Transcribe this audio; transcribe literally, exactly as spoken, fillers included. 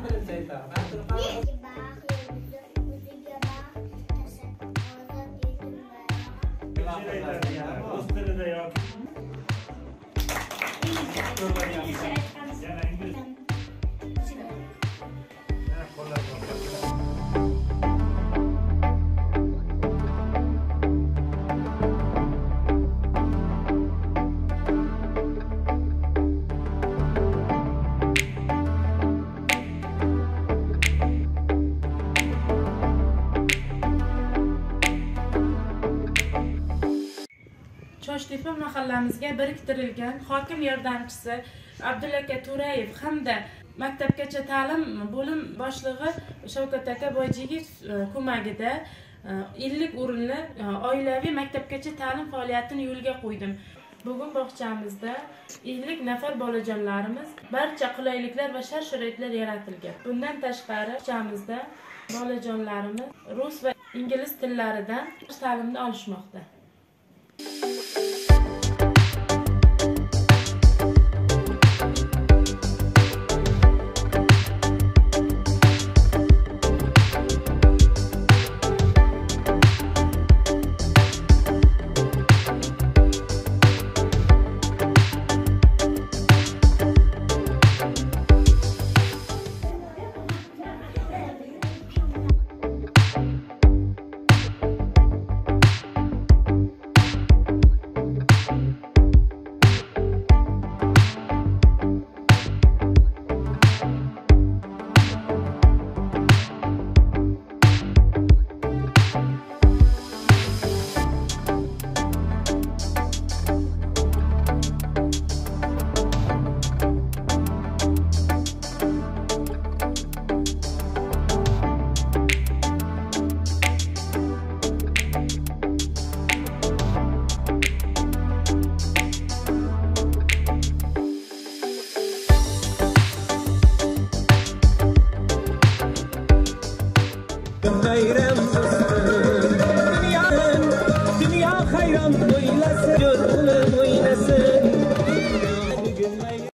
Choshtepa mahallamizga biriktirilgan hokim yordamchisi Abdullaka To'rayev hamda maktabgacha ta'lim bo'lim boshlig'i Shavkat aka Boyjiyev ko'magida ellik o'rinli oilaviy maktabgacha ta'lim faoliyatini yo'lga qo'ydim. Bugun bog'chamizda ellik nafar bolajonlarimiz barcha qulayliklar va shart-sharoitlar yaratilgan. Bundan tashqari bog'chamizda bolajonlarimiz rus va ingliz tillaridan ta'limni olishmoqda.